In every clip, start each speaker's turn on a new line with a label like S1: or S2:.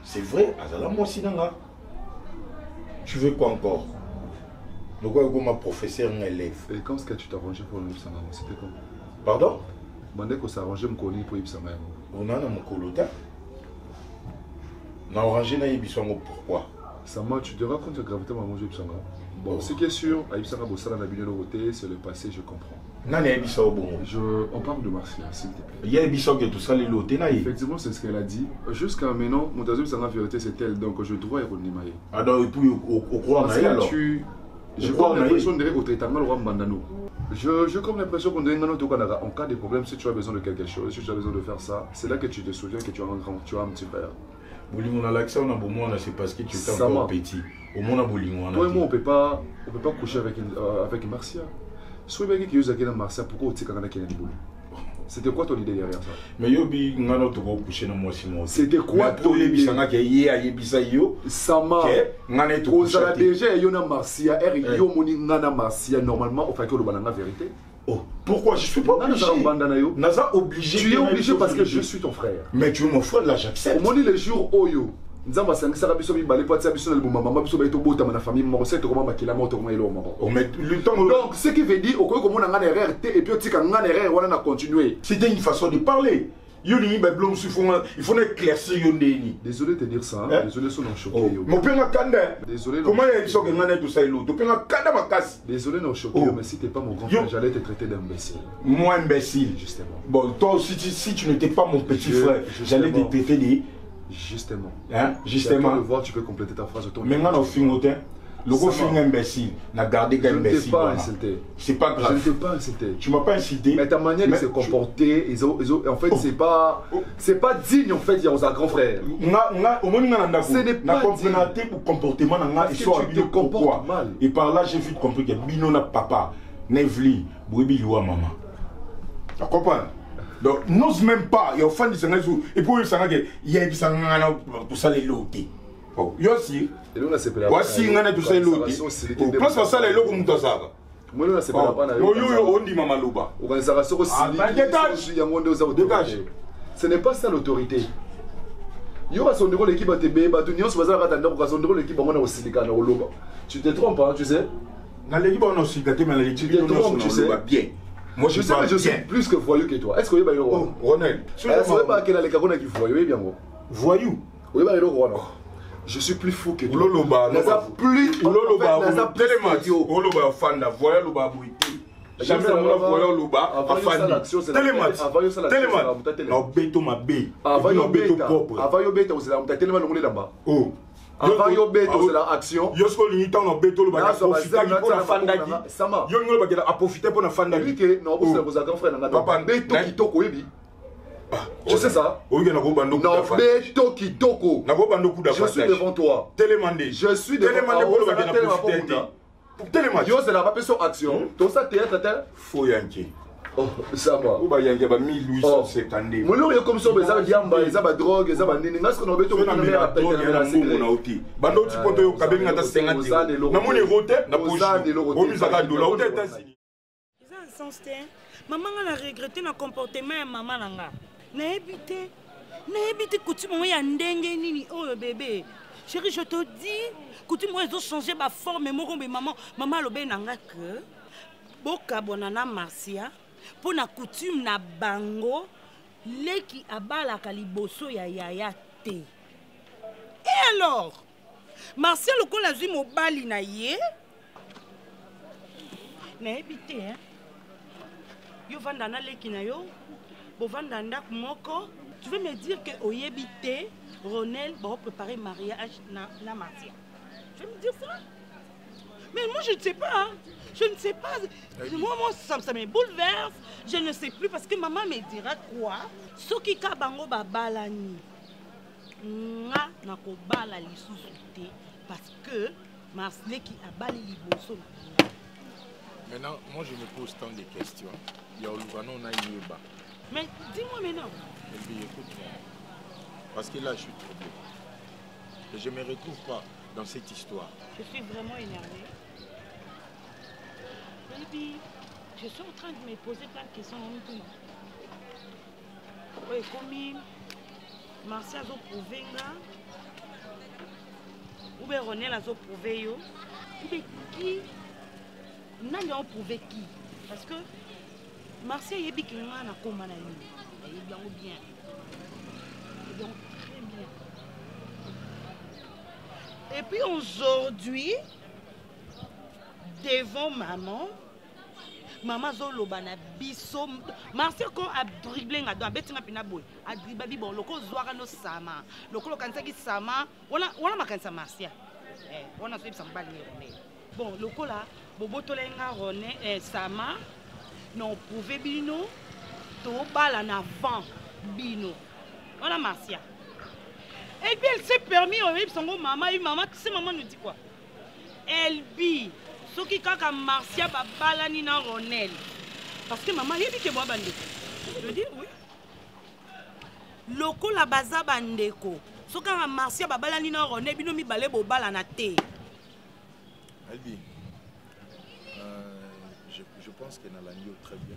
S1: C'est vrai, azala moi aussi nanga. Tu veux quoi encore? Donc quoi comme ma professeur un élève.
S2: Et quand est-ce que tu t'es arrangé pour le Ipsama? C'était quand?
S1: Pardon?
S2: Mandé qu'on s'est arrangé pour Ipsama.
S1: On a mon colota. On a arrangé na Ibisongo pourquoi?
S2: Sama, tu te rends compte de la gravité de maman Ipsama? Bon, ce qui est sûr, à Ipsama Bossala n'a bien côté, c'est le passé, je comprends.
S1: On
S2: parle de Marcia, s'il te plaît.
S1: Il y a Ibisongo qui est tout ça, les lotés.
S2: Effectivement, c'est ce qu'elle a dit. Jusqu'à maintenant, mon deuxième c'est la vérité, c'est elle, donc je dois y revenir.
S1: Ah, donc, et puis, au courant,
S2: je crois l'impression de au traitement au Mandano. J'ai comme l'impression qu'on donne en cas de problème, si tu as besoin de quelque chose, si tu as besoin de faire ça, c'est là que tu te souviens que tu as un petit frère.
S1: On a l'accès, on a beau monde, c'est parce que tu es encore petit. Au monde,
S2: toi et moi, on peut pas coucher avec Marcia. Si tu as dit Marcia, pourquoi tu as dit c'était quoi ton idée derrière ça?
S1: Mais yobi ngano to ko coucher na moi Simon.
S2: C'était quoi ton idée? Sama ngane to coucher déjà yo na Marcia yo moni ngana Marcia normalement au fait que le banana vérité.
S1: Oh, pourquoi je suis pas obligé? Naza obligé.
S2: Tu es obligé parce que je suis ton frère.
S1: Mais tu es mon frère là, j'accepte.
S2: Moni les jours oyo nzamba sangisa biso mibale po tia biso na liboma mama biso ba to bota na famille mo c'est comment makila mo to comment elo mama.
S1: Mais le temps
S2: donc ce qui veut dire au ko mona ngana erreur et puis tika ngana erreur wana na continuer.
S1: C'était une façon de parler. Yoni ba blom il faut éclaircir yondeni.
S2: Désolé de dire ça, désolé son choqué yo.
S1: Mon père kanda.
S2: Désolé.
S1: Comment il sont ngana tout ça elo? To père kanda makasi.
S2: Désolé non choqué mais si t'es pas mon grand frère, j'allais te traiter d'imbécile.
S1: Moi imbécile justement. Bon toi si tu n'étais pas mon petit frère, j'allais te traiter de
S2: justement.
S1: Hein? Justement.
S2: Le voir, tu peux compléter ta phrase.
S1: Maintenant, au film, le gros film imbécile, n'a gardé qu'un imbécile.
S2: Je ne t'ai pas insulté.
S1: C'est pas grave.
S2: Je ne t'ai pas insulté.
S1: Tu m'as pas insulté.
S2: Mais ta manière de se comporter, en fait, c'est pas digne, en fait, il y a un grand frère.
S1: Ce n'est pas digne. Pour comportement,
S2: tu te comportes mal.
S1: Et par là, j'ai vite compris que Bino n'a papa, Nevli, Bouibi, Youa, maman. Tu comprends? Donc, n'ose même pas, il y a un fan de Sangazu, et pour eux, il y a un Sangana pour ça les lotés. Yossi, voici un an de ça les lotés. Place à ça les lots comme ça.
S2: Moi, là, c'est pas la
S1: on dit Maman Loba.
S2: Dégage. Ce n'est pas ça l'autorité. Il y aura son rôle l'équipe à TB, Batunion, se va attendre pour son rôle l'équipe à mon Silicane au Loba. Tu te trompes, hein, tu sais?
S1: Dans l'équipe, on a aussi gâté, mais l'équipe,
S2: tu sais bien.
S1: Moi,
S2: je sais que je suis plus que voyou que toi. Est-ce que vous avez le roi?
S1: Ronel.
S2: Est-ce que vous avez les carons qui voyou bien gros?
S1: Voyou?
S2: Oui, le roi, non. Je suis plus fou que toi.
S1: Loloba,
S2: plus.
S1: Loloba, télématique. Loloba, fan, voyou, Loba, bouité. Jamais on voyou, Loba, fan. Télématique. Non, béto, ma bé.
S2: Avant, béto propre. Avant, béto, c'est la tellement longue là-bas.
S1: Oh.
S2: Avant yo beto c'est la action.
S1: Yo sko lingi tan no beto lo ba profiter pour la fandaki.
S2: Sama.
S1: Yo ngo ba a profiter pour la fandaki.
S2: Que non vous c'est vos frère na papa beto kitoko yebi. Tu sais ça?
S1: Oui, na go bando.
S2: Non beto kitoko.
S1: Na go bando coup
S2: Je suis devant toi.
S1: Télémandé.
S2: Je suis devant toi.
S1: Télémandé pour le ba profiter. Télémandé.
S2: Yo c'est la pas sur action. Tout ça théâtre tel.
S1: Faux yanké.
S2: Oh, ça va.
S1: Ou ba yanké ba 1870.
S2: Mon yo comme ça ça diamba, ça ba drogue, ça ba nini. Ngas ko no beto ko na mera
S1: pete na mungu na uti. Bando ti poto yo kabeli ngata 50. Na moni rote na poche. O mi saka dola o teta sini.
S3: Ça sens té. Maman a regretté na comportement ya maman nanga. Na évité coutume ya ndenge nini oh bébé. Chérie, je te dis, coutume ils ont changé ma forme et maman lobé nanga que boka bonana Marcia pour na coutume na bango leki abala kaliboso ya yaya te. Et alors Marcia le kola zui mobali na ye na ebité hein yo vanda na leki na yo bo vanda ndak moko tu veux me dire que oyebité Ronel va préparer mariage na Marcia. Tu veux me dire ça? Mais moi je ne sais pas. Hein. Je ne sais pas. Moi ça me bouleverse. Je ne sais plus parce que maman me dira quoi? Ce qui ka bango babalani. Nga na ko bala lisusu parce que Marcelé qui a bali liboso.
S1: Maintenant, moi je me pose tant de questions. Il y a Oluvano na Yeba.
S3: Mais dis-moi maintenant.
S1: Et puis écoute-moi. Parce que là je suis troublé. Et je ne me retrouve pas dans cette histoire.
S3: Je suis vraiment énervée. Baby, je suis en train de me poser plein de questions. Oui, comme Marcia a prouvé mpe Ronel azoprouve yo mpe qui nani oprouve qui parce que Marcia yebi ki nga na komba na nini yebi yango bien donc très bien. Et puis aujourd'hui devant maman zoloba na biso Marcia ko a dribbler nga do abetinga pina boy a dribba bi bon loko zwaka no sama loko kanisa ki sama wala makanisa Marcia wana so ibisa mbali Ronel bon loko la boboto lenga Ronel sama non prouvé bino to bala na vent bino wana Marcia. Et puis elle s'est permis maman tu sais maman nous dit quoi elle dit ce qui kaka Marcia babalani na Ronel parce que maman yebi ke moi bandeko je dis oui loko la baza bandeko ce kaka Marcia babalani na Ronel bino mi balé bobala na te
S1: Albi je pense qu'elle a l'agneau très bien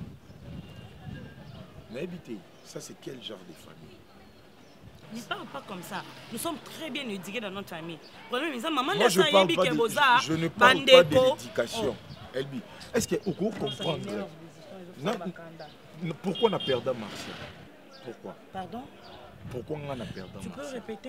S1: mais habité ça c'est quel genre de famille?
S3: Ne parle pas comme ça. Nous sommes très bien éduqués dans notre famille. Maman,
S1: moi, je ne parle pas de l'éducation. Elbi, est-ce que vous comprenez pourquoi on a perdu Marcia? Pourquoi?
S3: Pardon?
S1: Pourquoi on a perdu Marcia?
S3: Tu peux répéter?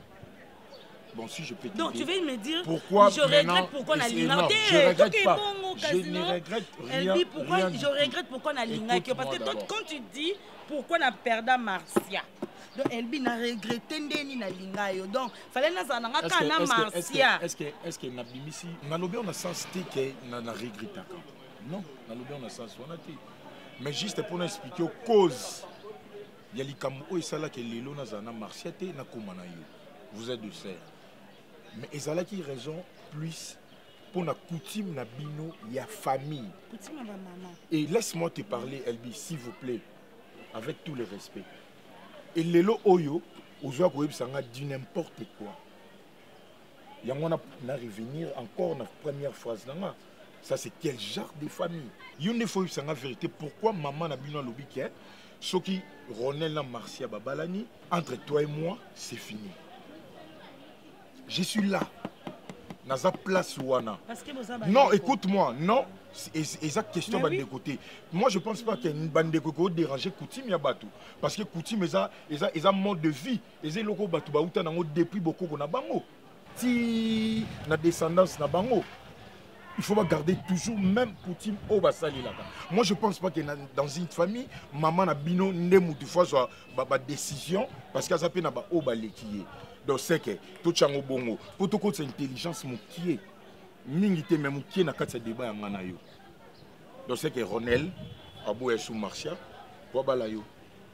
S1: Bon, si je peux te
S3: donc,
S1: dire.
S3: tu veux me dire
S1: pourquoi
S3: je regrette pourquoi on a l'ingé.
S1: Je ne regrette pas. Je ne regrette rien.
S3: Je regrette pourquoi on a l'ingé. Parce que quand tu dis pourquoi on a perdu Marcia. Donc Elbi n'a regretté ndeni na linga yo donc fallait na zananga kana Marcia
S1: est-ce que na bimisi na lobi on a sens que na regretta non na lobi on a sens on a dit mais juste pour expliquer aux causes il y a likambo o esala que lelo na zana Marcia te na komana yo vous êtes de serre mais ezala qui raison plus pour la coutume na bino ya famille
S3: coutume ba maman
S1: et laisse-moi te parler Elbi s'il vous plaît avec tout le respect. Et lelo oyo, ozoa ko yebisanga dit n'importe quoi. Yango na revenir encore na première phrase nanga. Ça c'est quel genre de famille? Yone faut yebisanga vérité pourquoi maman na bino lobi ke soki Ronel na Marcia babalani entre toi et moi, c'est fini. Je suis là. Naza place wana. Non, écoute-moi, non. Exact question de côté. Moi je pense pas qu'il y a une bande de coco déranger coutume ya batou parce que coutume est un mode de vie. Les locaux batou ba uta nango depuis beaucoup na bango. Si na descendance na bango. Il faut garder toujours même coutume au basali là. Moi je pense pas que dans une famille maman na bino ndemu tu fois soit ba décision parce que ça peut na ba o baleki. Donc c'est que tout chango bongo pour tout côté intelligence mokié. Mingité même qui na kati débat yangana yo. Donc c'est que Ronel abou sous Marcia pour bala yo.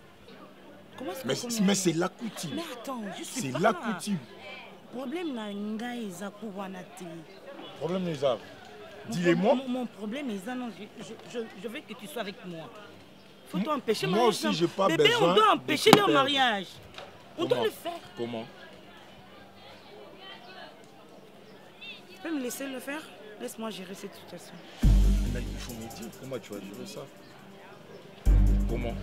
S1: Mais c'est la coutume.
S3: Mais attends, je suis
S1: c'est la coutume.
S3: Problème na ngai za ko wana te.
S1: Problème les arts. Dis-le-moi.
S3: Mon problème est non je veux que tu sois avec moi. Faut empêcher
S1: moi aussi j'ai pas
S3: bébé,
S1: besoin.
S3: On doit empêcher leur mariage. On doit le faire.
S1: Comment?
S3: Tu peux me laisser le faire? Laisse-moi gérer cette situation.
S1: Là, il faut me dire comment tu vas gérer ça. Comment?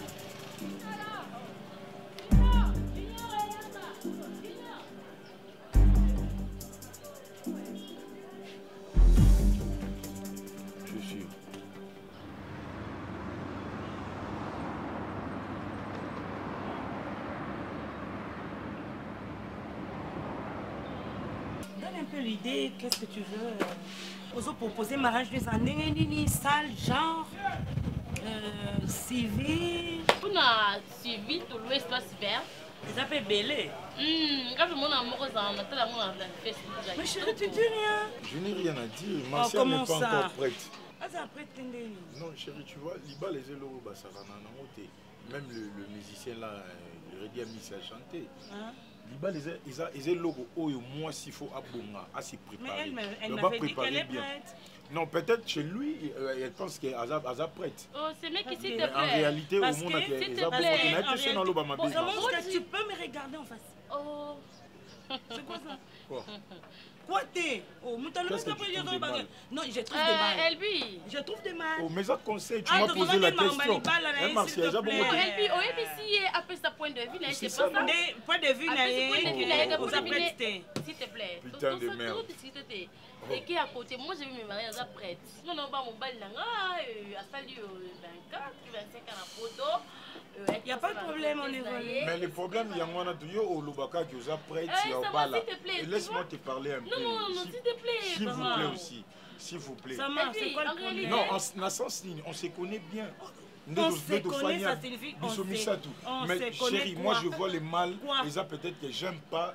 S1: Je suis sûr.
S3: Donne un peu l'idée, qu'est-ce que tu veux? Oso proposer mariage des années, nini, salle, genre, civil.
S4: On a civil, tout l'espace vert.
S3: Ils appellent Bélé.
S4: Quand je m'en amoureux, on attend la mort la fête.
S3: Mais chérie, tu dis rien.
S1: Je n'ai rien à dire. Marcia n'est pas encore prête.
S3: Non,
S1: chérie, tu vois, Liba les élos, ça va même le musicien là, il aurait dit à Miss à chanter. Liba les élos, moi s'il faut abonner, à s'y préparer.
S3: Mais elle m'avait dit qu'elle est prête.
S1: Non, peut-être chez lui, elle pense qu'elle est prête.
S4: Oh, c'est mec qui s'il te plaît.
S1: En réalité, au monde,
S4: s'il te plaît.
S3: Tu peux me regarder en face.
S4: Oh.
S3: C'est quoi ça? Quoi t'es? Oh, non, je trouve des mal.
S4: Elbi.
S3: Je trouve des mal.
S1: Oh, mais ça conseil, tu m'as posé la question.
S3: Martial,
S4: Elbi, si après sa point de vue, c'est pas ça.
S3: Point de vue,
S4: s'il te plaît.
S1: Putain de merde.
S4: Et qui est à côté, moi je vais me marier à la prête. Non, non, pas mon bal, à salut 24, 25 ans à photo.
S3: Il n'y a pas de problème, on est volé.
S1: Mais le problème, il y a un yo au Lubaka qui vous a prêté. Laisse-moi te parler un peu.
S4: Non, s'il te plaît.
S1: S'il vous plaît aussi. S'il vous plaît.
S3: Ça marche, c'est quoi le problème?
S1: Non, en sens ligne, on se connaît bien.
S3: On se connaît, ça signifie on se
S1: mais chérie, moi je vois le mal. Et ça peut-être que j'aime pas.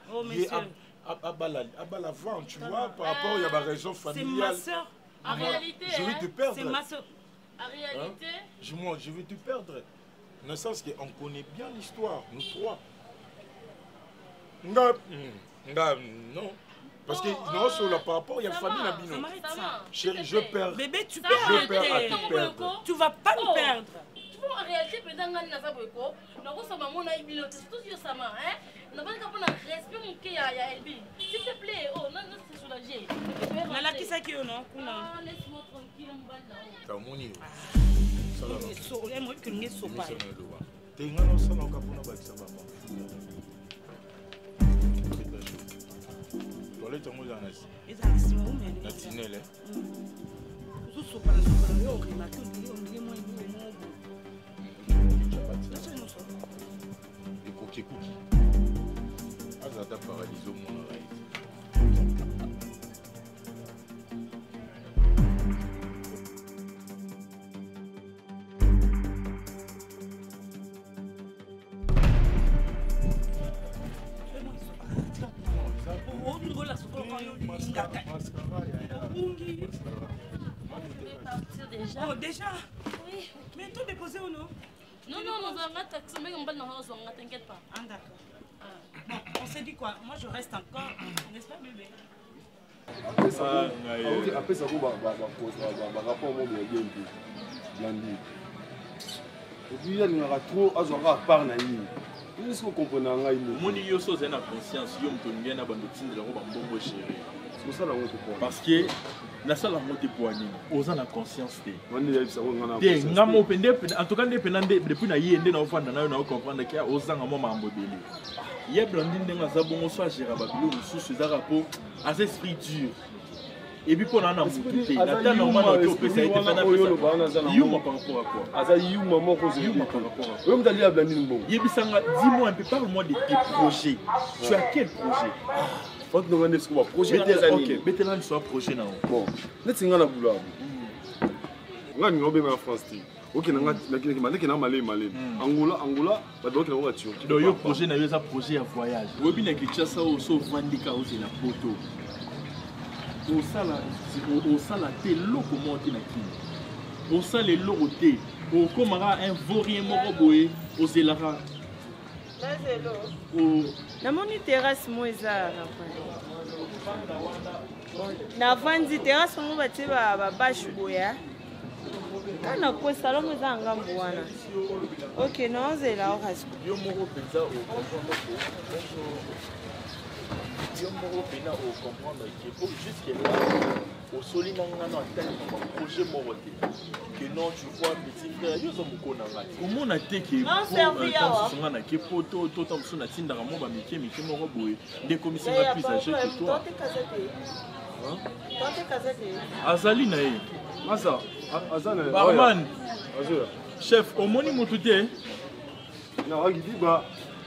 S1: À la vente, tu vois, par rapport à la raison familiale.
S3: C'est ma soeur.
S4: En réalité,
S1: je vais te perdre.
S3: C'est ma soeur.
S4: En réalité,
S1: je vais te perdre. Dans le sens qu'on connaît bien l'histoire, nous trois. Non. Parce que non, sur par rapport, il y a famille à Bino. Chérie, je perds.
S3: Bébé, tu
S1: perds à te perdre.
S3: Tu vas pas me perdre.
S4: En réalité, pendant que nous avons s'il te plaît, oh, non, c'est soulagé. Laisse-moi tranquille,
S3: Oh, déjà? Oui. Mais tout déposé ou non?
S4: Non, nous avons un taxi, mais on va nous t'inquiète pas.
S3: Ah, d'accord. Bon, on s'est dit quoi? Moi, je reste encore, n'est-ce pas, bébé?
S2: Après ça, rapport au monde de lundi. Et puis, il y a trop à part. Est-ce que vous comprenez?
S5: Parce que la salle a monté pour aller, aux la conscience. En tout cas, depuis na yende na ofanda na comprendre qu'il y a aux gens à moment modélé. Il y a Blandine de Mazabon, soit Gérababilo, sous ce rapport à cet esprit dur. Et puis pour l'année, il y a un moment où on ça a été fait par rapport à quoi? Dis-moi un peu, parle-moi de tes projets. Tu as quel projet?
S2: Faut que nous ayons un projet.
S5: Ok, maintenant il soit projet là.
S2: Bon, nous sommes là pour là. Nous sommes en France. Ok, nous sommes Malais. Angola, donc nous sommes Turquie.
S5: Donc le projet n'a pas projet à voyage. Oui, bien que tu as ça au sauf Vandika aussi la photo. Au sala té loko monté na kini. Au sala loko té. Au komara un vaurien moroboé au zelara.
S6: Na moni terrasse moza na vandi terrasse mo bati ba bashi boya kana ko salon moza ngambo wana. OK, non zela o hasko
S5: Yo moro penza au comprendre que jusque là au soli nangana tellement projet moroté que non tu vois petit frère yo zo mukona ngati comment na teke pour na ke poto to tam sona tinda mo ba mike moko boye de commission na plus âgé que toi azali na ye
S2: azana
S5: barman chef au moni mutute
S2: na ragidi ba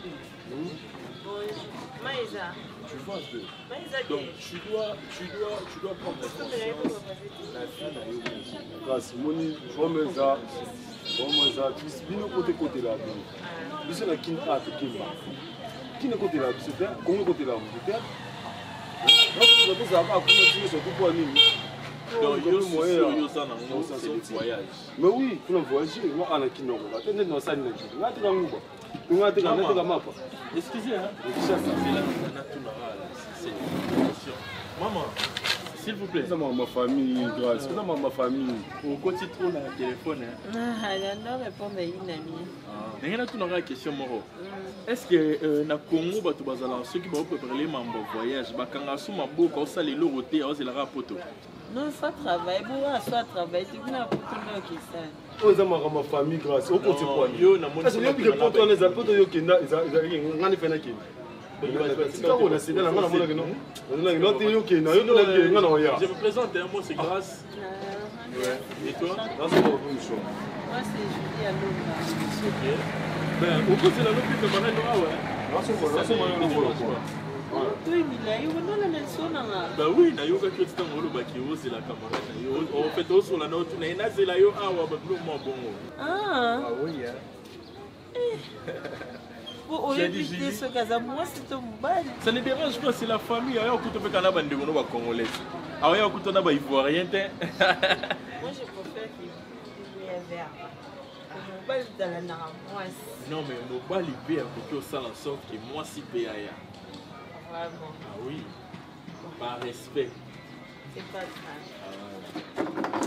S6: Maïza.
S5: Tu vois un peu. Donc tu dois prendre conscience.
S2: Grâce, moni, bomeza, bino côté là. Biso na kin a kimba. Kin côté là, biso faire, comment côté là, vous faire. Donc ça va pas continuer sur tout point nini.
S5: Donc yo ça c'est le voyage.
S2: Mais oui, pour le voyager, moi à la kinoko. Attendez dans ça ni. Là tu vas ngouba. Tu vas te mettre la map.
S5: Excusez c'est la c'est une question. Maman, s'il vous plaît.
S2: C'est ma famille, grâce. C'est ma famille.
S5: Au côté trop dans le téléphone.
S6: J'adore répondre à une amie.
S5: Il y a une question. Est-ce que na Congo, ceux qui vont préparer mon voyage, quand on a beaucoup de les lorotés, c'est la photo.
S6: Non, ça travaille. Pour ça travaille, tu n'as pas qui ça.
S2: Oh, c'est ma famille, grâce. Au côté quoi?
S5: Yo, na mon.
S2: Parce que les gens qui les apôtres, ils ont fait un je
S5: me présente, moi c'est Grâce. Et toi?
S6: Moi c'est Julie Alomba.
S5: Ok. Ben, au coup c'est la lobby que Marais Noah, bah oui, na yoga qui est en haut, c'est la camarade. On fait tout sur la note, c'est la yo,
S6: ah
S5: oui,
S6: pour éviter ce cas, moi c'est ton bal.
S5: Ça ne dérange pas, c'est la famille. Alors, écoute, on peut qu'on a des Congolais. Alors, écoute, on a des Ivoiriens.
S6: Moi, je préfère qu'il y ait vert. Mon bal dans la naramoise.
S5: Non, mais mon bal, il paie pour que ça en sorte que moi, si paye.
S6: Vraiment.
S5: Ah oui, par respect.
S6: C'est pas ça.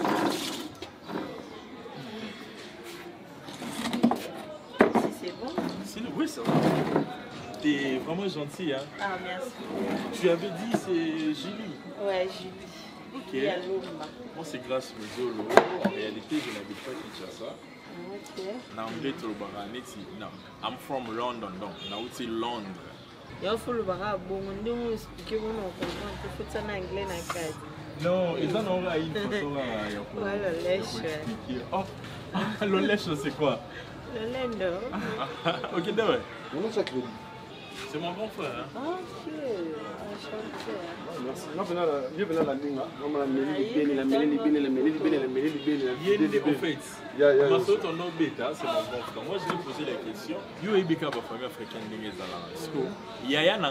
S6: Si c'est bon.
S5: Oui, ça va. T'es vraiment gentil, hein?
S6: Ah, merci.
S5: Tu avais dit c'est Julie?
S6: Ouais, Julie.
S5: Ok. Moi, c'est Grâce Mezolo. En réalité, je n'habite pas Kinshasa.
S6: Ok.
S5: En anglais, tu non. I'm from London, donc. Now it's Londres.
S6: Il faut le barra bon, nous expliquer comment on comprend. Il faut ça en anglais dans le cadre.
S5: Non, ils en ont une façon là.
S6: Ouais, le lèche.
S5: Oh, le lèche, c'est quoi?
S6: Le lendo.
S5: Ok, d'accord. C'est mon grand frère. Hein?
S6: Ok, enchanté.
S2: Merci. Je vais la ligne.
S5: En fait, c'est mon grand frère. Moi, je lui ai posé la question. Il y a une famille africaine qui est là.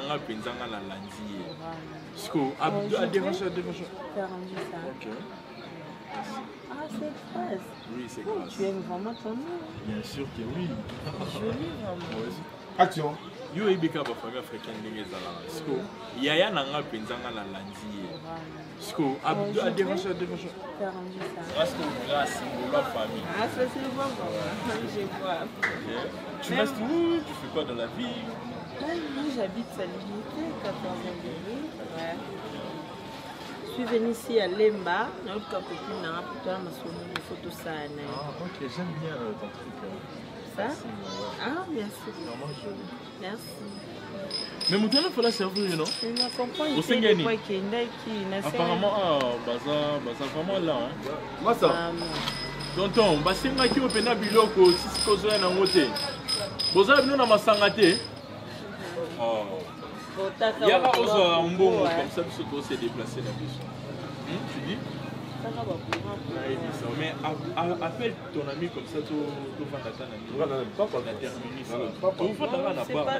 S5: Ok.
S6: Ah, c'est Grâce.
S5: Oui, c'est Grâce.
S6: Tu aimes vraiment ton nom?
S5: Bien sûr que oui.
S6: Joli, vraiment.
S1: Action.
S5: Yo ebika ba famille africaine ndenge ezala. Siko yaya nanga penzanga la landi. Siko abdu a dérange. Grâce que Grâce la famille.
S6: Ah, ça c'est bon. Je vois.
S5: Tu restes où? Tu fais quoi dans la vie?
S6: Moi j'habite à Limité, 14e ville. Ouais. Je suis venue ici à Lemba, notre copine n'a pas pu me des photos ça.
S5: Ah, ok, j'aime bien ton truc.
S6: Ça? Ah, merci. Merci.
S5: Mais mon téléphone là servir, non?
S6: Je ne comprends pas.
S5: Au Sengeni.
S6: Apparemment,
S5: baza vraiment là.
S2: Moi ça.
S5: Tonton, basenga ki opena biloko sisi kozoya na ngote. Boza bino na masanga te. Oh. Yaka ozo mbongo comme ça biso to se déplacer na biso. Tu dis? Mais appelle ton ami comme ça, tu vas t'attendre. Pas pour la terminer. C'est pas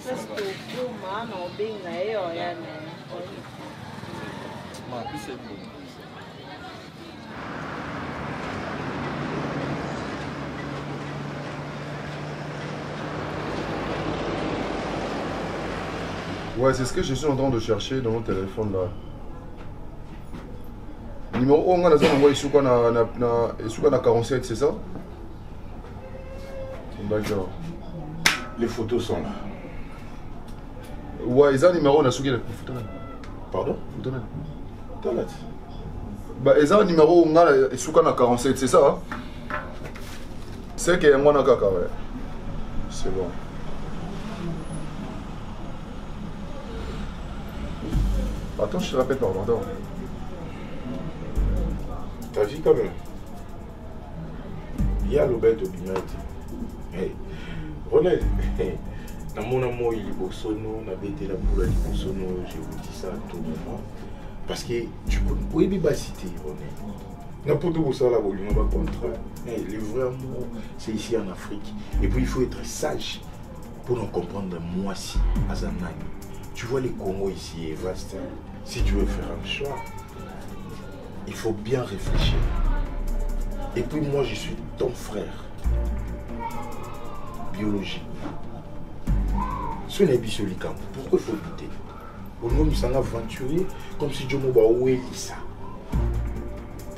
S7: ouais, c'est ce que je suis en train de chercher dans mon téléphone là. Numéro 1, on a na 47, c'est ça? D'accord.
S1: Les photos sont là.
S7: Ouais, ils ont numéro, on a souki.
S1: Pardon?
S7: Bah, ils ont numéro, on a na 47, c'est ça? C'est qu'il y a un kaka, ouais. C'est bon. Attends, je te rappelle, pardon. Attends.
S1: T'as vu quand même? Il y a l'obète au binette. Hey, Ronel, dans mon amour, il est beau sono, on a bêté la boule à l'Ibosono, je vous dis ça à tout moment. Parce que tu connais, oui, bien cité, Ronel. N'importe où ça, là, on va contraire. Hey, le vrai amour, c'est ici en Afrique. Et puis, il faut être sage pour nous comprendre, moi, si, à Zanani. Tu vois, les Congo ici est vaste. Si tu veux faire un choix, il faut bien réfléchir. Et puis moi, je suis ton frère. Biologique. Ce n'est pas celui-là. Pourquoi il faut douter? Au nom, nous sommes aventuriers comme si Dieu m'a oué ça.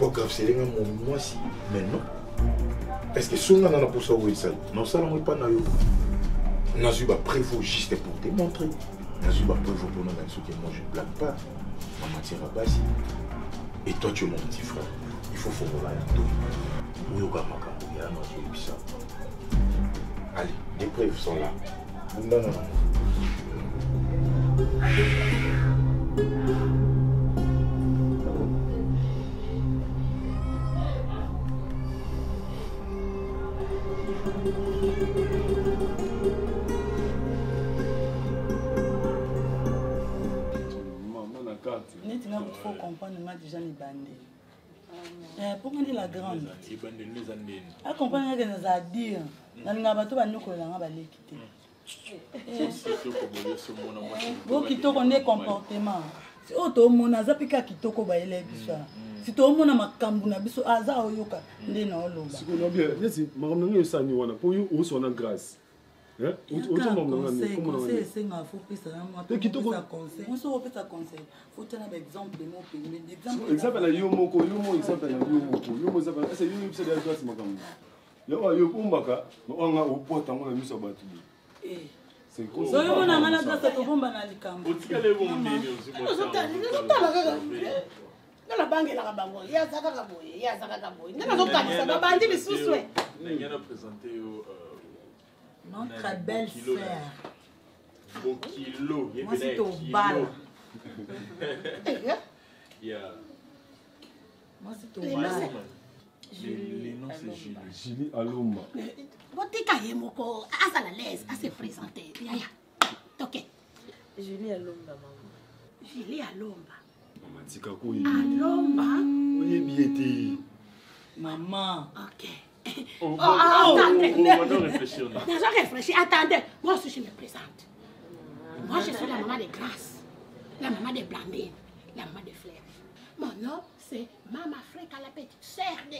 S1: pas grave, c'est les gens, moi si. Mais non. Est-ce que si on a pour ça, oui, ça non, ça, on n'est pas naïf. On a eu ma preuve juste pour te montrer. On a eu ma preuve pour nous, même ce que moi je ne blague pas. Ma matière à base. Et toi, tu es mon petit frère. Il faut faire tout. Oui, au ça. Allez, les preuves sont là. Non, non, non.
S3: Il faut comprendre déjà les bandés. Pour moi, la grande. Elle comprend que nous a dit. Dans le bateau, nous collons à l'équité. Vous qui tournez comportement. Si auto mona zapika kitoko ba ele biso. Si to mona makambu na biso aza oyoka nde na oloba.
S2: Si ko bien, yesi makambu ngi sani wana po yo o sona grâce. Hein? Auto makambu ngi comment on
S3: conseil c'est nga faut pesa na moi. Te kitoko conseil. On se repeta conseil. Faut tenir par exemple de mon pays.
S2: Exemple na yo moko, exemple na yo moko. Yo mo exemple, c'est yo pesa de grâce makambu. Yo umbaka, on a au porte ngona miso batu. C'est quoi?
S3: So yo mona ngana grâce to bomba na likambo.
S5: Otikale bo ndeni
S8: la banque est là-bas. Il y a Zaka Boy. Il y a Zaka Boy. Il y a Zaka Boy. Il
S5: y a présenté
S3: notre belle sœur.
S5: Au kilo.
S3: Moi, c'est au bal. Moi, c'est au bal.
S5: Les noms, c'est Julie.
S2: Julie Alomba.
S8: Votre cahier, moko, à la l'aise, à se présenter. Ok.
S6: Julie Alomba, maman.
S8: Julie Alomba.
S2: Maman, tika koyi.
S8: Alomba.
S2: Oye biété.
S3: Maman.
S8: Ok.
S5: Attendez. On va réfléchir.
S8: Déjà réfléchi. Attendez. Moi aussi, je me présente. Moi, je suis la maman de Grâce, la maman de Blandine, la maman de Fleur. Mon nom, c'est Maman Fréca, la petite sœur de...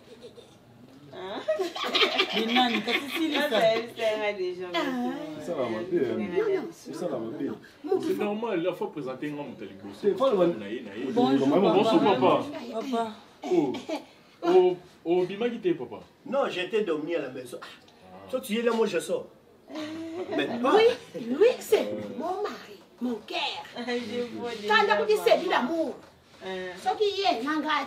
S3: Nani, qu'est-ce que c'est ça?
S2: Ça va m'appeler. Ça va m'appeler.
S5: C'est normal, il faut présenter un homme tel que
S2: c'est pas le
S3: Bonjour,
S5: papa.
S3: Papa.
S5: Oh, Bima qui était papa?
S9: Non, j'étais dormi à la maison. Toi, tu es là, moi je sors. Mais
S8: lui, c'est mon mari, mon cœur. Quand tu sais l'amour. Ce qui est,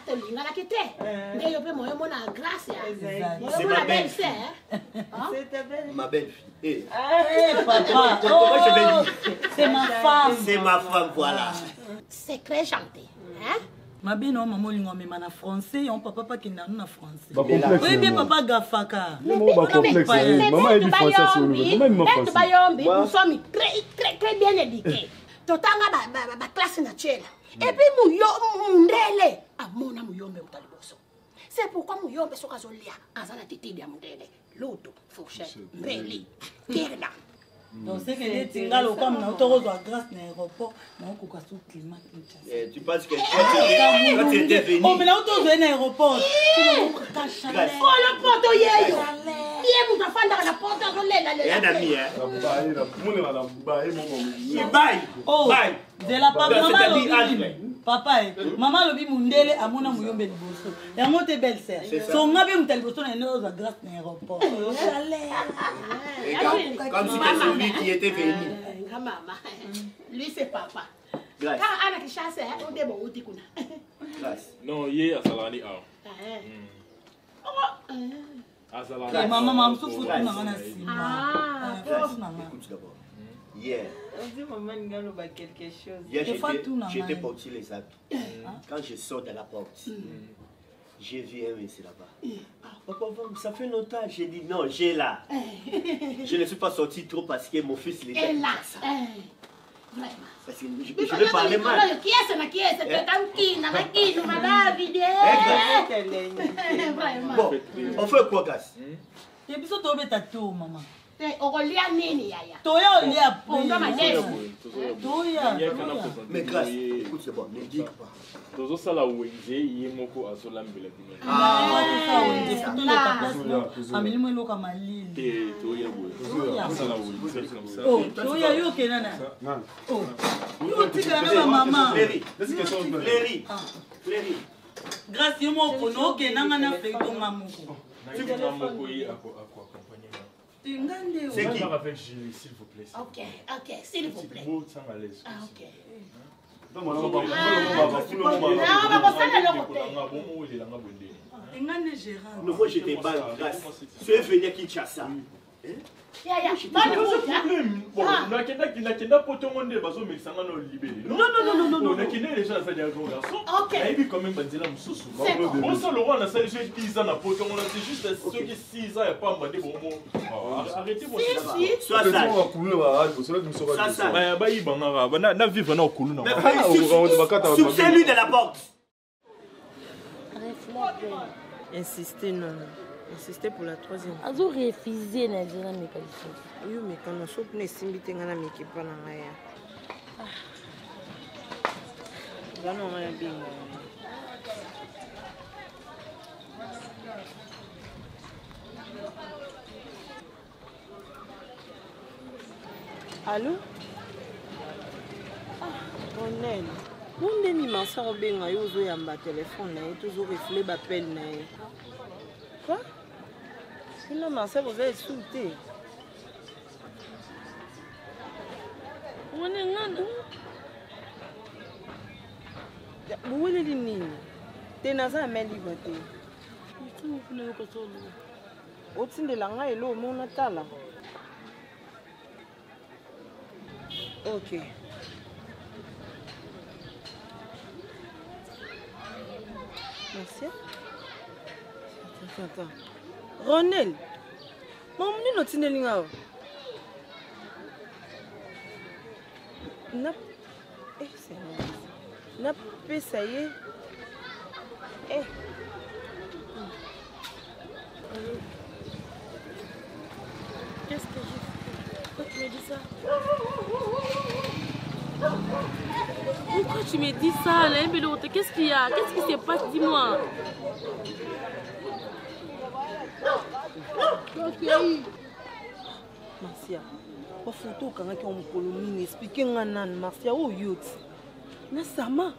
S8: c'est
S9: ma belle-fille. Ma belle-fille.
S3: Papa, c'est ma femme.
S9: C'est ma femme, voilà.
S8: C'est très gentil. Hein?
S3: Ma belle, non, maman, on est en français, on papa qui n'a pas français.
S2: Oui,
S3: bien papa Gafaka.
S2: Maman est du français sur nous. Maman est français.
S8: Nous sommes très bien éduqués. Totanga ba classe naturelle. Et puis mundele amona muyombe utaliboso. C'est pourquoi muyombe soka zolia azana titi dia mundele. Loto, fourchette, mbeli, kerna.
S3: Donc c'est que les tingalo comme na autorozo à Grâce na aéroport na okoka sous climat.
S9: Tu penses que quand tu étais venu.
S3: Oh mais na autorozo na aéroport. Tu me caches chaleur.
S8: Oh le poto yeyo. Yé mu tafanda na poto zolela le.
S9: Un ami hein.
S3: Oh, de la papa maman lobi mundele amona muyombe liboso. Yango te belle sœur. Songa be mutal liboso na eno za Grâce na aéroport.
S9: Comme si c'était celui qui était venu.
S8: Maman. Lui c'est papa. Grâce. Quand Anna qui chasse on debo uti kuna.
S9: Grâce.
S5: Non, hier à Salani
S3: maman souffre tout na ngana sima.
S9: Écoute d'abord. Hier.
S6: Quelque chose.
S9: Hier, j'étais porté les habits. Quand je sors de la porte, j'ai vu un monsieur là-bas. Papa, ça fait longtemps. J'ai dit non, j'ai là. Je ne suis pas sorti trop parce que mon fils il était là. Parce que je vais parler mal.
S8: Qui est-ce
S9: Bon, on fait quoi, Gas?
S3: Et puis ça tombe ta tour maman.
S9: Mais grâce, écoute, c'est bon, ne dis pas.
S5: Tozo sala wenze yemoko azola mbele dina.
S3: Amilimo loka malili.
S5: To ya sala wenze comme ça.
S3: Oh, to ya yo kenana. Oh. Yo tika na maman.
S9: Fléry.
S3: grâce yo moko no ke nanga na feuilleton mamoko.
S5: C'est qui? S'il vous plaît.
S8: Ok, s'il vous plaît. Ok.
S9: Moi j'étais pas grâce. Tu es venu à Kinshasa.
S5: Non,
S9: Soupçonnez-lui de la porte.
S6: Insister, non. Insister pour la troisième.
S4: Azo refusé na dira mécanicien.
S6: Yo mécano soupe ne simbite ngana mekipa na ngaya. Bana ngaya bingo. Allô? Ronel. Bonde ni masa obenga yo zo yamba téléphone na toujours reflet l'appel na. Quoi? Sinon, Marcel, vous avez insulté. On est là. Vous voulez les lignes? Tu n'as pas de liberté. Au-dessus de la main, il y a mon atala. Ok. Merci. Attends. Ronel, maman, nous sommes là. N'a pas ça y est.
S4: Qu'est-ce que j'ai fait? Pourquoi tu me dis ça? Pourquoi tu me dis ça, là? Qu'est-ce qu'il y a? Qu'est-ce qui se passe? Dis-moi.
S6: Marcia, ma photo quand on me colonine expliquer nan Marcia oh youth. Na sama.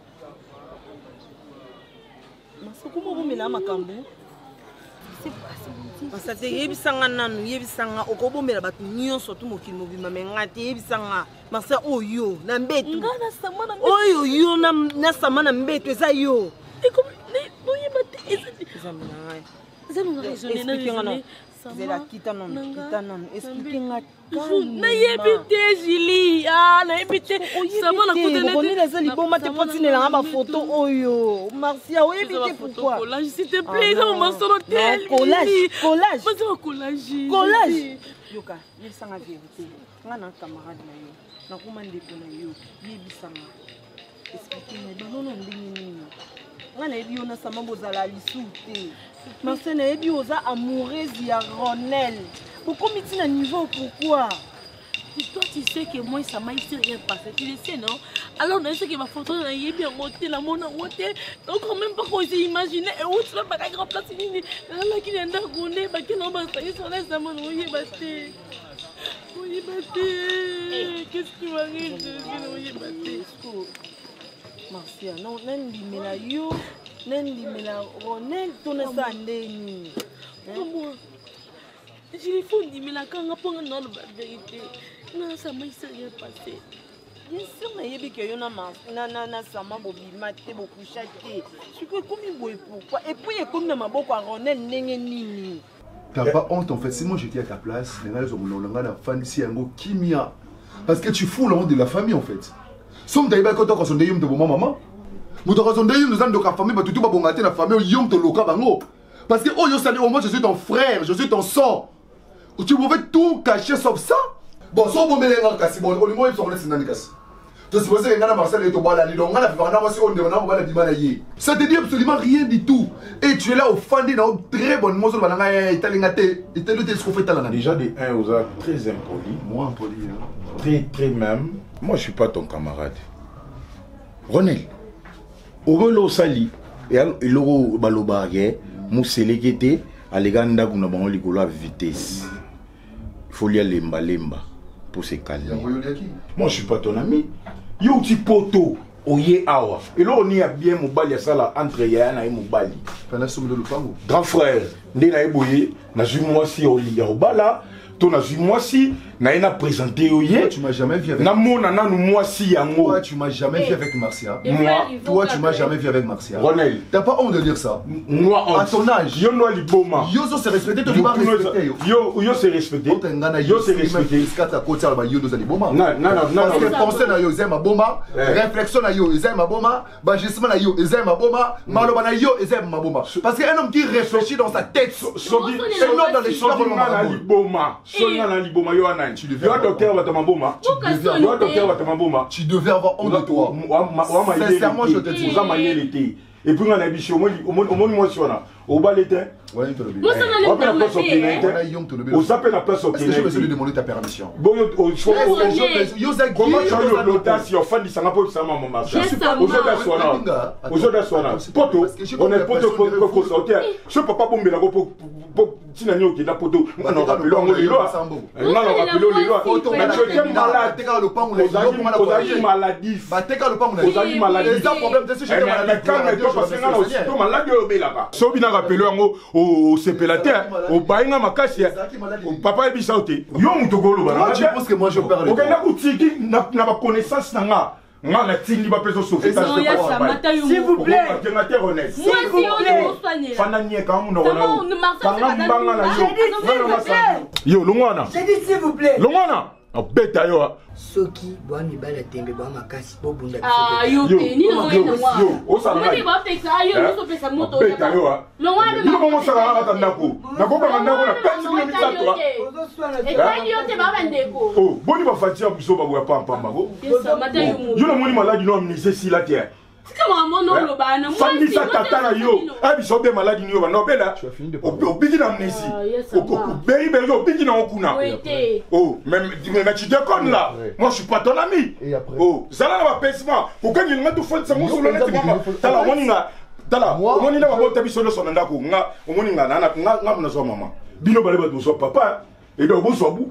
S6: Marcia comment vous mena makambu?
S4: C'est pas ça.
S6: Marcia te yebisanga nanu yebisanga okobo mela batu nyonso tu mokili mobima mengati yebisanga. Marcia oh yo na mbetu.
S4: Ngana sama na
S6: mbetu. Oh yo na sama na mbetu eza yo.
S4: Et comme no yebate
S6: eza mina.
S4: Eza no raisonner na raisonner.
S6: C'est la kitanon. Expliquez-moi.
S4: Na yebite Julie. Ah, na yebite. Ça va la côté.
S6: On est les liboma te potine la ma photo oyo. Marcia, o yebite pourquoi?
S4: Collage s'il te plaît, ça m'a sonné.
S6: Collage.
S4: Pas un collage.
S6: Collage. Yoka, il sang la vérité. Ngana camarade na yo. Na komande ko na yo. Yebisanga. Expliquez-moi. Non ndini. Ngana yebi ona sama bozala lisute. Marcia na yebi oza amoureuse ya Ronel. Pourquoi tu es à niveau? Pourquoi?
S4: Et toi, tu sais que moi, ça m'a rien passé. Tu le sais, non? Alors, on sait que ma photo est bien montée, la monnaie montée. Donc, même pas qu'on s'est imaginé. Et où tu vas pas la grande place? Là, qui est en Dagoné, qui est en bas, ça y est, ça laisse la monnaie. Oui, batté. Oui, batté. Qu'est-ce qui m'arrive? Oui, batté.
S6: Marcia, non, Nendi Mela yo, Nendi Mela Ronel, ton ça ndeni.
S4: Comment? Je lui faut dire, mais là, quand on prend la vérité, non, ça m'a rien passé.
S6: Bien sûr, mais il y a que yon na sama bobi mate beaucoup chaté. Je crois comme il pourquoi et puis comme na maboko à Ronel ndenge nini.
S7: T'as pas honte en fait, si moi j'étais à ta place, les gars ils ont la fan si yango kimia. Parce que tu fous la honte de la famille en fait. Somme d'ailleurs quand on sonde yum de maman. Nous devons sonde yum nous avons de la famille, mais tout pas bon gâter la famille yum de loka bango. Parce que oh yo salut au moins je suis ton frère, je suis ton sang. Tu pouvais tout cacher sauf ça. Bon, si on me l'a cassé, bon, au moins ils sont laissés dans les casses. Tu supposes que Marcel est au bas là, donc on a fait on demande à la vie. Ça te dit absolument rien du tout. Et tu es là au fondé dans une très bonne moisson, il t'a
S1: déjà des 1 aux autres très impoli.
S7: Moi impoli.
S1: Très très même. Moi je suis pas ton camarade. Ronel. Au relo sali et l'euro balobargue, moussele qui était à l'éganda qu'on a bon ligolo à vitesse. Il faut lire lemba pour se calmer. Moi je suis pas ton ami. Yo petit poto, oye awa et là on y a bien mobali ça là entre yana et mobali
S7: pendant ce moment lupango
S1: grand frère ndena eboye na moi si oli obala to na moi si na ina présenté oye
S7: tu m'as jamais vu avec
S1: na mona nanu moi si yango
S7: toi tu m'as jamais vu avec Marcia
S1: moi
S7: toi tu m'as jamais vu avec Marcia
S1: Ronel
S7: t'as pas honte de dire ça
S1: moi
S7: à ton âge
S1: yo no liboma
S7: yo se respecter tu dois respecter
S1: yo se respecter
S7: yo se respecter skata ko tsala ba yo no liboma non pensée na yo zema boma réflexion na yo zema boma bagissement na yo zema boma maloba na yo zema boma parce que un homme qui réfléchit dans sa tête et non dans les choix
S1: na liboma na liboma yo ana tu devais docteur batamaboma
S7: tu devais avoir honte de toi sincèrement je te dis
S1: et puis on a biché au moins moi sur là au bal était
S7: on
S1: appelle la place au
S7: est-ce que je vais lui demander ta permission
S1: bon comment tu as l'audace au fan du sanga pour ça maman aujourd'hui poto on est poto pour sortir je peux pas bomber la pour tinanyo qui la poto on rappelle on le loi on rappelle le loi mais tu es malade
S7: teka le pango les
S1: maladie
S7: ba teka le pango
S1: les maladie
S7: ça problème de ce je
S1: malade parce que on aussi malade au là-bas so bien rappelé au CPLATER au bainga makasi au papa et bisauté yo mutogolo bana
S7: tu penses que moi je perds le
S1: OK na utiki na ba connaissance nanga ngana tindi ba peso sauvetage
S6: s'il vous plaît
S1: fana nie ka mu no yo longwana
S6: j'ai dit s'il vous plaît
S1: longwana beta yo
S10: soki bwa mibala tembe bwa makasi bo bunda
S4: yo ni no
S1: o sa na
S4: ni ba pesa yo no so pesa moto
S1: beta yo
S4: lo wana
S1: ni ko mo sa ka ta ndako na ko ka ndako na pesi ni mitsa to
S4: e kwani yo te ba bandeko
S1: oh boni ba fatia biso ba bwa pam pam go yo no moni maladi no amnisé si la terre
S4: comment mon lo bana moi
S1: si ça tata yo biso be maladi ni yo ba no bela o bigi na amnésie o beyi be yo bigi na okuna oh mais tu déconnes là moi je suis pas ton ami oh ça là va pèsement pour que ni ngatu fond ça mo solo net mama tala moninga tala moninga ba bota biso no sona ndako nga moninga nga mna so mama bino bale ba do so papa et donc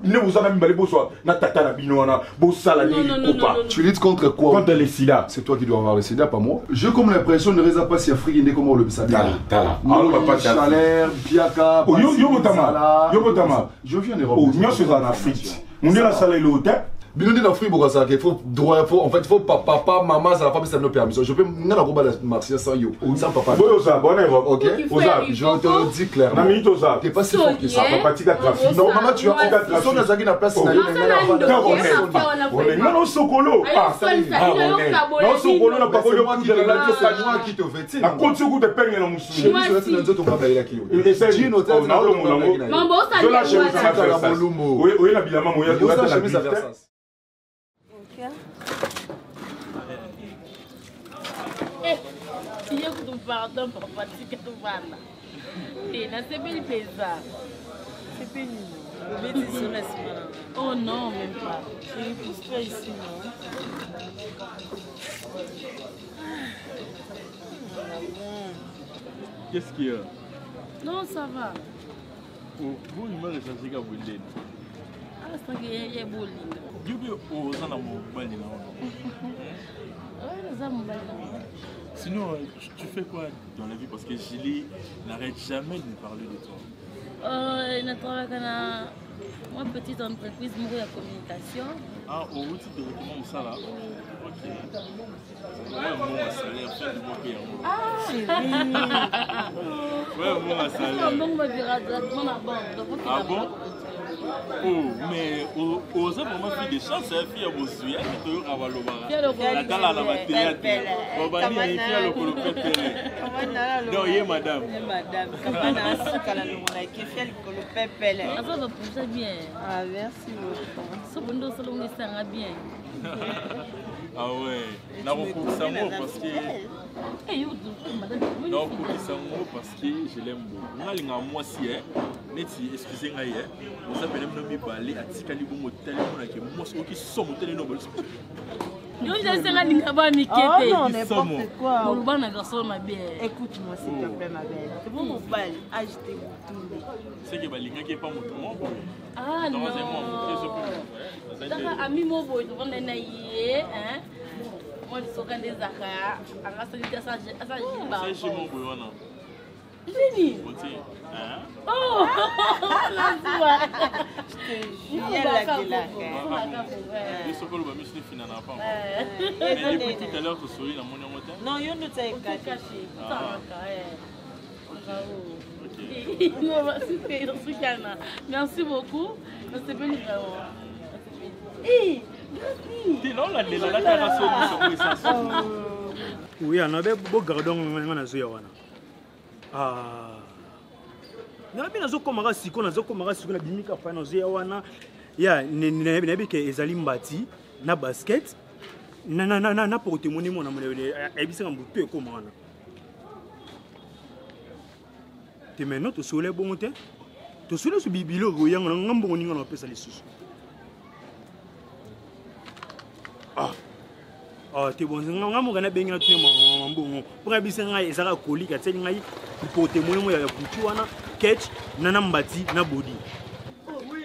S7: tu luttes contre quoi?
S1: Contre les sida.
S7: C'est toi qui dois avoir le sida, pas moi. Je comme l'impression ne réserve pas si Afrique n'est comme le sida. Chalère, Biaka, je viens d'Europe.
S1: En Afrique. On est la salle et l'hôtel.
S7: Bien dit dans Free Bourassa qu'il faut droit, en fait il faut papa, maman, ça va pas ça nos permission. Je peux n'a pas pas marcher sans yo, sans papa. OK. Je te le dis clairement. T'es pas si fort que ça.
S1: Papa tika trafic.
S7: Non, maman tu as trafic. Son azaki na place na yo
S1: non sokolo. Non sokolo na pas yo qui de la radio
S7: qui te veut.
S1: Na konti ku de penge na musu.
S7: Je suis là nzoto ngaba ila kiyo.
S1: J'ai noté na lo mulango. Je la chemise à Versace. Oui, la bilama moya de la chemise à Versace.
S4: Pardon, papa, tu que tu vas là. Et là, c'est bien pesant.
S6: C'est pénible. Le bébé sur la semaine.
S4: Oh non, même pas.
S6: Je pousse pas ici, non.
S5: Qu'est-ce qu'il y a?
S4: Non, ça va.
S5: Vous, il m'a rechargé à Boulen.
S4: Ah, c'est vrai qu'il y a Boulen.
S5: Du coup, on a mon bal. Sinon, tu fais quoi dans la vie? Parce que Julie n'arrête jamais de me parler de toi.
S4: Je travaille dans une petite entreprise de communication.
S5: Ah, au route de recrutement, ça là? Ok. Ouais, mon salaire, fin du mois payé. Ah, ouais, mon salaire. Ah bon? Oh, mais aux hommes, on m'a fait des chances, c'est fille à vos yeux, qui te aura la tala la bataille. On va dire, il fait le colopé péré. Non, il est madame.
S6: Madame, comment on a su qu'elle a le qui fait le colopé péré.
S4: Ça va pousser bien.
S6: Ah, merci beaucoup.
S4: Ce bon dos, ça va bien.
S5: Ah ouais, n'a pas ça mot parce que. Non, pour ça mot parce que je l'aime beaucoup. On a les moi si neti excusez-moi on s'appelle même nommé balé à tikali bon motel on a que moi qui sont motel non bal.
S4: Yo je sais ngani ngaba mi kete.
S6: Oh non, n'importe quoi.
S4: Mon bana garçon ma bien.
S6: Écoute-moi s'il te plaît ma belle. C'est bon mon bal, agitez-vous tous.
S5: C'est que balinga qui est pas mon boy.
S4: Ah non. Ami mo boy on est naïe hein. Moi, je suis des Zaka.
S5: C'est chez mon bouillon.
S4: Génie. Oh, la joie.
S6: Il y a la gueule.
S5: Je suis encore le bami, je suis fini à la fin. Mais depuis tout à l'heure, tu souris dans mon hôtel.
S6: Non, il y a une autre caché.
S4: Merci beaucoup. Merci bien.
S11: Oui, on avait beau gardon on a joué wana. Na bina zo komaka siko na zo komaka siko na bimika fa na joué wana. Ya na bi ke ezali mbati na basket. Na pour témoigner mon amour ebisa mbutu ekoma wana. Te maintenant to sole bon te. To sole su bibilo goyanga ngambo ninga na pesa lisusu. T'es bon, on a bien entendu mon bon. Pour un biscuit, il sera collé, il y a pour témoigner, il y a Bouchouana, Ketch, Nanambati, Nabodi.
S6: Oh oui.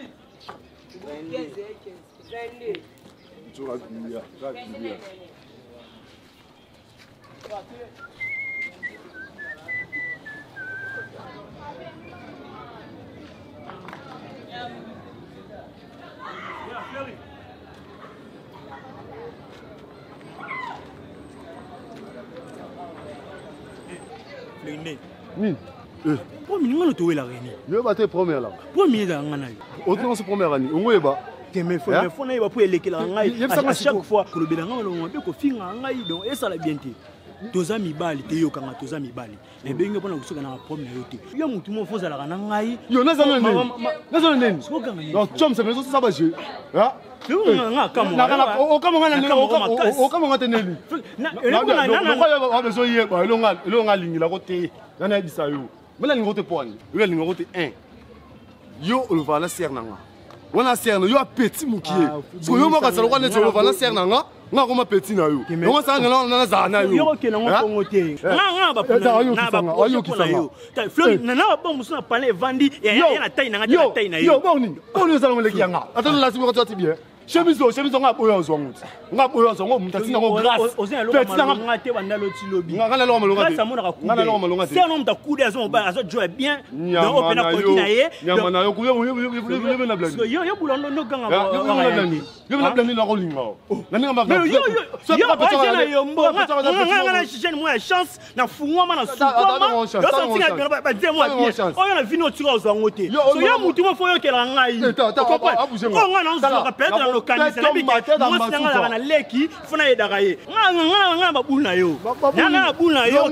S2: Oui.
S11: Premier, tu es la reine.
S2: Je vais te première là.
S11: Premier dans la année.
S2: Autant c'est première année. On est bas.
S11: Mais faut n'aller pour aller la année. À chaque fois que le bédanga on peut ko finga année donc et ça la bien té. Toza mibali te yo kanga toza mibali. Mais benga pona kusoka na première yote. Yo mutu mo foza la kana ngai.
S2: Yo na zana nini? Na zana nini? Donc chum ça maison ça va jouer. Hein?
S11: Nga kamo.
S2: Na o kamo nga nini? O kamo nga teneli. Na besoin hier ba elonga lingila ko te. Na bisa yo. Mela lingo te poni. Yo lingo te 1. Yo le vala sernanga. Wana serna yo petit mukie. So yo mo ka tsalo kwa ne tsalo vala sernanga. Nga ko ma petit na yo. Ngo sa ngana na za na yo.
S11: Yo ke na ngo ngote. Nga ba pona.
S2: Ayo kisanga.
S11: Ta fleur na ba musu na pale vandi ya na tai na ngati na tai na yo.
S2: Yo boni. Oni za ngole kianga. Atano la sibo ka tsati bien. Chemise nga boyo zongo. Nga boyo zongo mutatina ngo grâce.
S11: Petit na ngate banda loti lobi.
S2: Nga na lo malonga te.
S11: Nga na lo malonga te. C'est un homme de coude azo ba azo joue bien. Donc on peut na continuer ye.
S2: Nyama na yo ku yo na blandi.
S11: Yo bulando no ganga ba.
S2: Yo na blandi na ko linga. Na ninga ba.
S11: Yo na yo mbo. Nga na chichen moi chance na fungwa na sukoma. Yo senti na ba dire moi bien. On na vino tira zongo te. So yo mutu mo fo yo kela ngai. On na nzo ka perdre localisé na bi moi sanga na leki funa yedaka ye nga babuna yo nga babuna yo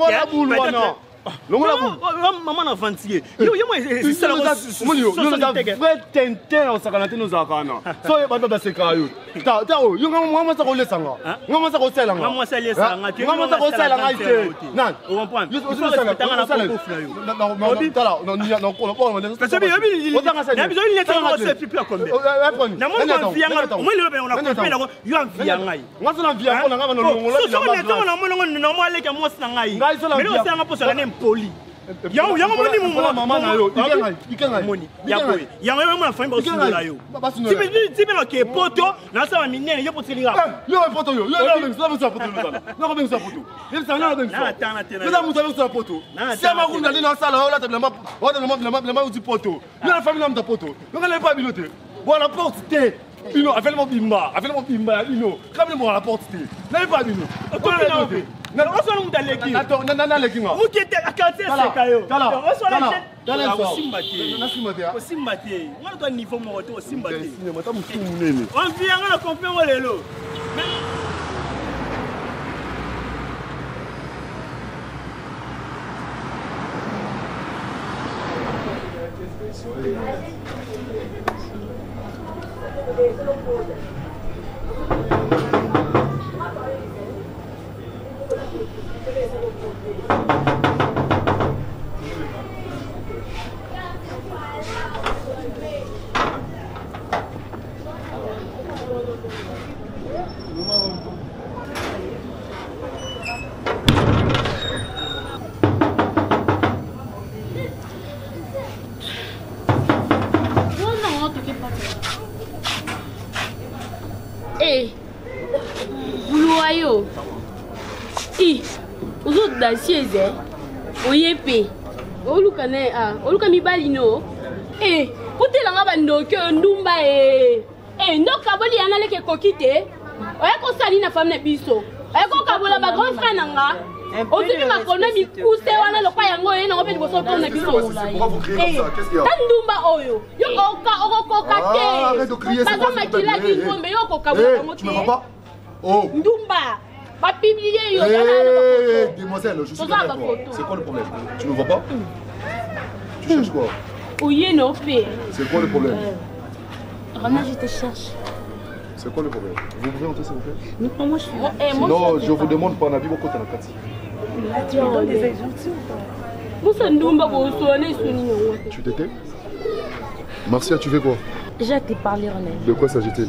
S11: maman na vantier yo moi c'est ça
S2: le vrai tintin au sakanate nous akana so ye bando baseka yo ta yo nga sa ko lesanga nga sa ko selanga
S11: nga sa lesanga te
S2: nga sa ko selanga ite nan
S11: on comprend
S2: yo so selanga tanga na ko fla yo non ko ko
S11: parce que yo na biso il est en c'est plus comme na mo vianga moi le on a compris là yo en vianga
S2: nga so na vianga na nga no ngolo
S11: so na mo no mo le ke mo sna ngai mais on sanga po sanga poli yango moni mo
S2: mama na yo ikenga
S11: moni yango mo na fami ba sula yo tipe no ke poto na sa minene yo potilinga
S2: yo poto yo ben sa poto no ben sa poto il sa na ben sa na mo sa poto c'est ma runda ni na sala la tabla uti poto yo la famille na poto yo ka le pas bilote voilà porte te Ino, appelle-moi Bimba, Ino. Rappelez-moi la porte. N'avez pas Ino.
S11: Non, on s'en est allé qui?
S2: Attends, non, les gars.
S11: Vous qui êtes à 4 c'est
S2: Tala.
S11: On s'en est
S2: Tala.
S11: Simbate. On doit niveau mon retour Simbate.
S2: On
S11: vient à la conférence les lots.
S4: Vous êtes d'assiez, oui, oluka mibali no kutela nga bandoki ndumba ndo kaboli yana leke kokite oya kosali na femme na biso oya kokabola ba grand frère nanga ozipi makono mikuse wana lokwa yango ye nango pe liboso to na biso ta ndumba oyo yo okokoka te baza makila kingombe yo kokabola yango te ndumba va publier.
S7: Demoiselle, je suis d'accord avec toi. C'est quoi le problème? Tu ne vois pas? Tu cherches quoi?
S4: Oui, non, fait.
S7: C'est quoi le problème?
S4: Rana, je te cherche.
S7: C'est quoi le problème? Vous pouvez entrer s'il vous plaît?
S4: Non, moi je suis.
S7: Non, je vous demande pas un avis, pourquoi tu as la carte?
S4: Tu donnes des injonctions ou pas?
S7: Tu t'étais? Marcia, tu fais quoi?
S4: J'ai été parler en elle.
S7: De quoi s'agit-il?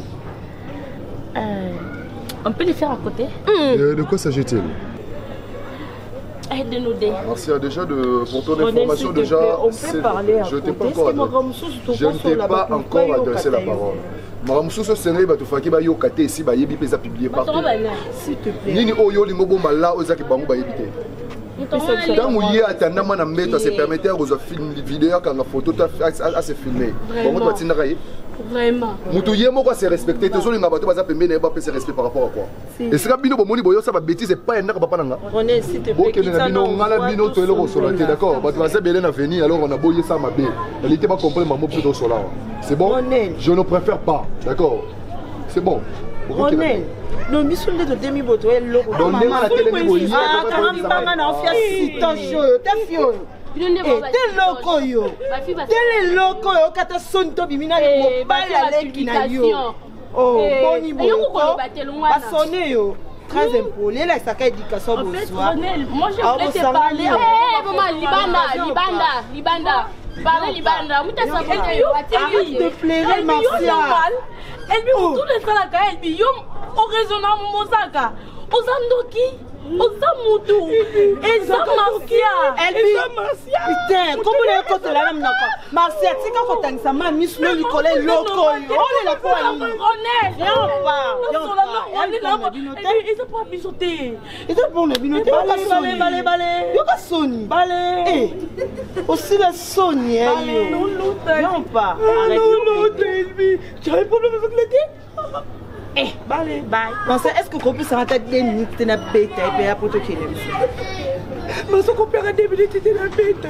S4: On peut les faire à côté.
S7: De quoi s'agit-il?
S4: Aide-nous.
S7: Marcia, déjà, pour ton information, déjà, je ne t'ai pas encore adressé la parole. Maramoussou ce série va te faire qu'il y a ici, il y a publié partout.
S4: S'il te plaît.
S7: Nini oyo lingobo mala ozaki bango ba yebite. Quand il y a atteint mana mettre se permettre aux films vidéo quand la photo à se filmer. Bon toi tu n'as
S4: vraiment.
S7: Mutu yemo quoi c'est respecté tous les ngabato baza pembe na ba se respect par rapport à quoi. Et c'est bino bomoni boyo ça va bêtise c'est pas un papa nanga.
S6: On est s'il te plaît.
S7: OK na bino ngala bino to eloko solaté d'accord. Ba tu vas belé na venir alors on a boyé ça ma bé. Elle était pas comprendre maman plutôt sola. C'est bon? Je ne préfère pas. D'accord. C'est bon.
S6: Ronel, non, mais sur les deux demi-bottes, elle l'a
S7: dans la télé,
S6: ah, quand même, on fait si ton jeu, t'es fion. T'es loco, yo. T'es loco, yo, quand t'as son top, il m'a dit, pas la lègue na yo. Oh, boni, boni. Pas sonner, yo. Très impoli, là, ça fait éducation au soir.
S4: Moi, je voulais te parler. Eh, maman, Libanda. Parlez Libanda,
S6: arrête de pleurer, Marcia.
S4: Elle me retourne dans la caille, elle me au raisonnable Mosaka, aux Andoki, aux Amoudou, et Marcia. Elle putain, comment elle est contre la même Marcia, tu sais quand on sa main, Miss le Nicolas, loco, on est là pour aller. Viens pas, ils sont pas bisotés. Ils sont pour le binoté. Balé. Yoka Sony. Balé. Aussi la Sony. Viens pas. Arrête. Non, tu as un problème avec le thé? Eh, bye. Est-ce que qu'on peut s'en tête des minutes de la bête et après tout qui est mais ce qu'on perd des minutes de la bête.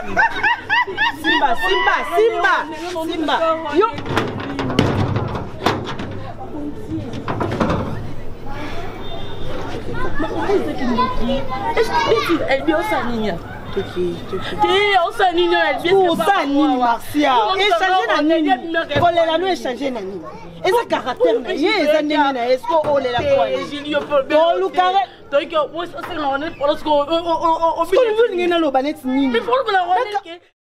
S4: Simba. Yo. Est-ce que elle vient au Sanigna? On s'anime, Marcia. Échanger na nini? Kolela no échanger na nini? Et ce caractère na ye ezandenge na est-ce que olela quoi? Dans le carré. Donc moi c'est on est parce que on veut ngena lo baneti nini? Mais faut le